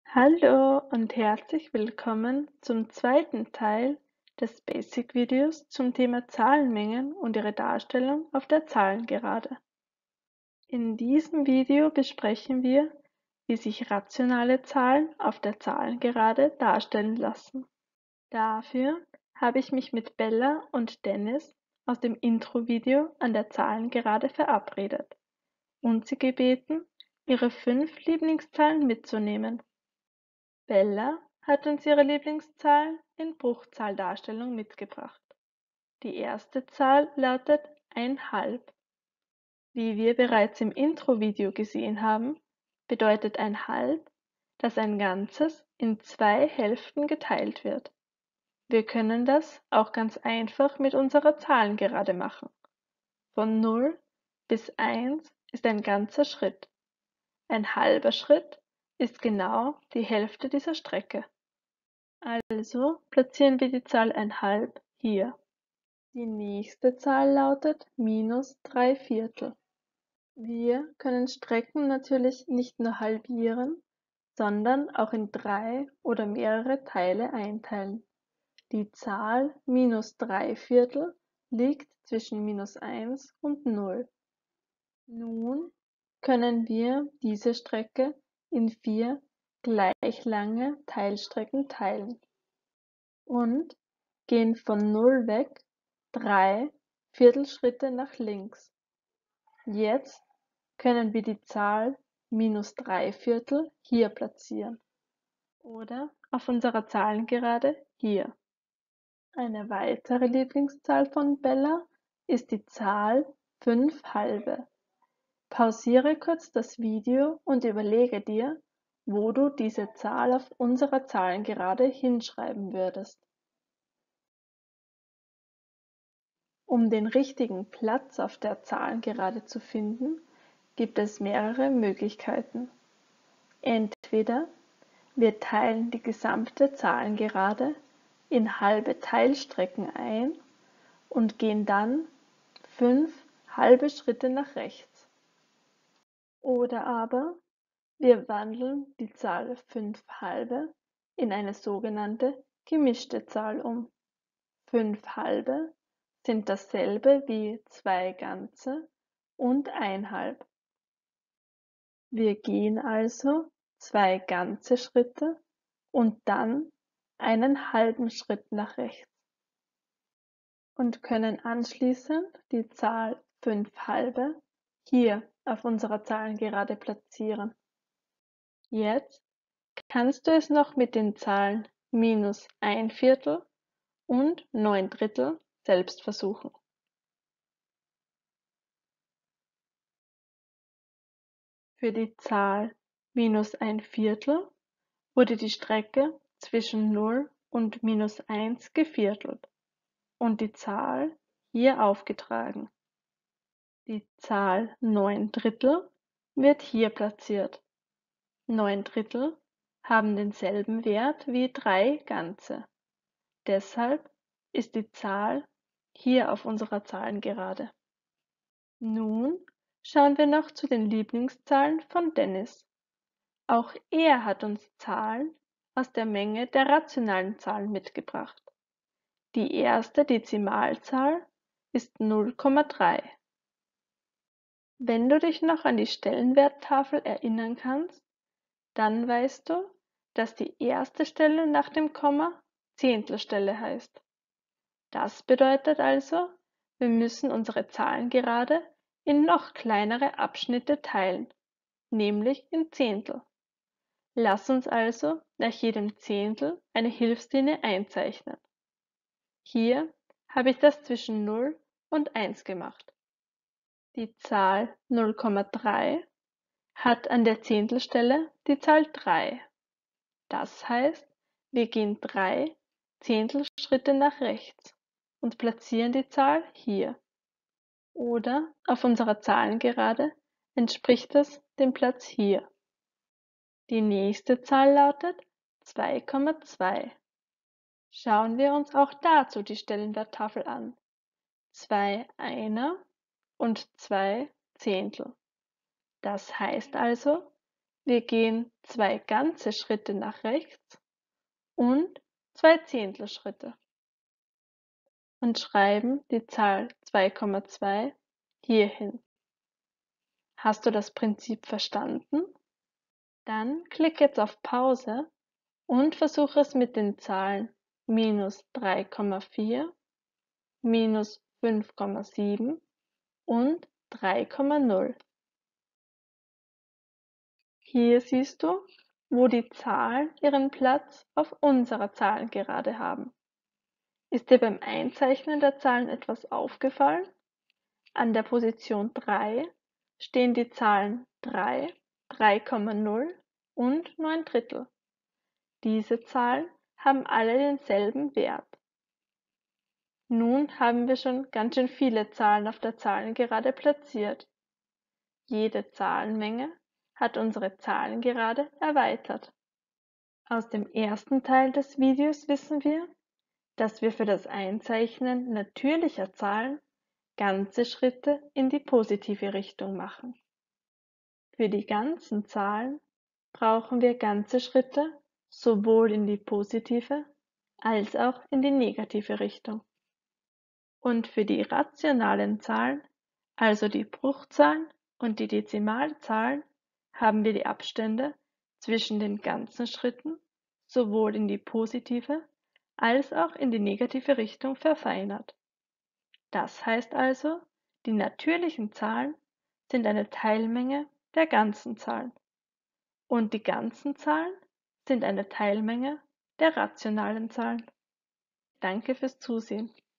Hallo und herzlich willkommen zum zweiten Teil des Basic-Videos zum Thema Zahlenmengen und ihre Darstellung auf der Zahlengerade. In diesem Video besprechen wir, wie sich rationale Zahlen auf der Zahlengerade darstellen lassen. Dafür habe ich mich mit Bella und Dennis aus dem Intro-Video an der Zahlengerade verabredet und sie gebeten, ihre 5 Lieblingszahlen mitzunehmen. Bella hat uns ihre Lieblingszahlen in Bruchzahldarstellung mitgebracht. Die erste Zahl lautet 1/2. Wie wir bereits im Intro-Video gesehen haben, bedeutet 1/2, dass ein Ganzes in 2 Hälften geteilt wird. Wir können das auch ganz einfach mit unserer Zahlengerade machen. Von 0 bis 1 ist ein ganzer Schritt. Ein halber Schritt ist genau die Hälfte dieser Strecke. Also platzieren wir die Zahl 1/2 hier. Die nächste Zahl lautet -3/4. Wir können Strecken natürlich nicht nur halbieren, sondern auch in 3 oder mehrere Teile einteilen. Die Zahl -3/4 liegt zwischen -1 und 0. Nun können wir diese Strecke in 4 gleich lange Teilstrecken teilen und gehen von 0 weg 3 Viertelschritte nach links. Jetzt können wir die Zahl -3/4 hier platzieren oder auf unserer Zahlengerade hier. Eine weitere Lieblingszahl von Bella ist die Zahl 5/2. Pausiere kurz das Video und überlege dir, wo du diese Zahl auf unserer Zahlengerade hinschreiben würdest. Um den richtigen Platz auf der Zahlengerade zu finden, gibt es mehrere Möglichkeiten. Entweder wir teilen die gesamte Zahlengerade in halbe Teilstrecken ein und gehen dann 5 halbe Schritte nach rechts. Oder aber wir wandeln die Zahl 5/2 in eine sogenannte gemischte Zahl um. 5/2 sind dasselbe wie 2 Ganze und 1/2. Wir gehen also 2 ganze Schritte und dann einen halben Schritt nach rechts und können anschließend die Zahl 5/2 hier auf unserer Zahlengerade platzieren. Jetzt kannst du es noch mit den Zahlen -1/4 und 9/3 selbst versuchen. Für die Zahl -1/4 wurde die Strecke zwischen 0 und -1 geviertelt und die Zahl hier aufgetragen. Die Zahl 9/3 wird hier platziert. 9/3 haben denselben Wert wie 3 Ganze. Deshalb ist die Zahl hier auf unserer Zahlengerade. Nun schauen wir noch zu den Lieblingszahlen von Dennis. Auch er hat uns Zahlen aus der Menge der rationalen Zahlen mitgebracht. Die erste Dezimalzahl ist 0,3. Wenn du dich noch an die Stellenwerttafel erinnern kannst, dann weißt du, dass die erste Stelle nach dem Komma Zehntelstelle heißt. Das bedeutet also, wir müssen unsere Zahlengerade in noch kleinere Abschnitte teilen, nämlich in Zehntel. Lass uns also nach jedem Zehntel eine Hilfslinie einzeichnen. Hier habe ich das zwischen 0 und 1 gemacht. Die Zahl 0,3 hat an der Zehntelstelle die Zahl 3. Das heißt, wir gehen 3 Zehntelschritte nach rechts und platzieren die Zahl hier. Oder auf unserer Zahlengerade entspricht das dem Platz hier. Die nächste Zahl lautet 2,2. Schauen wir uns auch dazu die Stellenwerttafel an. 2 Einer und 2 Zehntel. Das heißt also, Wir gehen 2 ganze Schritte nach rechts und 2 Zehntelschritte und schreiben die Zahl 2,2 hier hin. Hast du das Prinzip verstanden? Dann klick jetzt auf Pause und versuche es mit den Zahlen minus 3,4, minus 5,7 und 3,0. Hier siehst du, wo die Zahlen ihren Platz auf unserer Zahlengerade haben. Ist dir beim Einzeichnen der Zahlen etwas aufgefallen? An der Position 3 stehen die Zahlen 3, 3,0 und 9/3. Diese Zahlen haben alle denselben Wert. Nun haben wir schon ganz schön viele Zahlen auf der Zahlengerade platziert. Jede Zahlenmenge hat unsere Zahlengerade erweitert. Aus dem ersten Teil des Videos wissen wir, dass wir für das Einzeichnen natürlicher Zahlen ganze Schritte in die positive Richtung machen. Für die ganzen Zahlen brauchen wir ganze Schritte sowohl in die positive als auch in die negative Richtung. Und für die rationalen Zahlen, also die Bruchzahlen und die Dezimalzahlen, haben wir die Abstände zwischen den ganzen Schritten sowohl in die positive als auch in die negative Richtung verfeinert. Das heißt also, die natürlichen Zahlen sind eine Teilmenge der ganzen Zahlen und die ganzen Zahlen sind eine Teilmenge der rationalen Zahlen. Danke fürs Zusehen.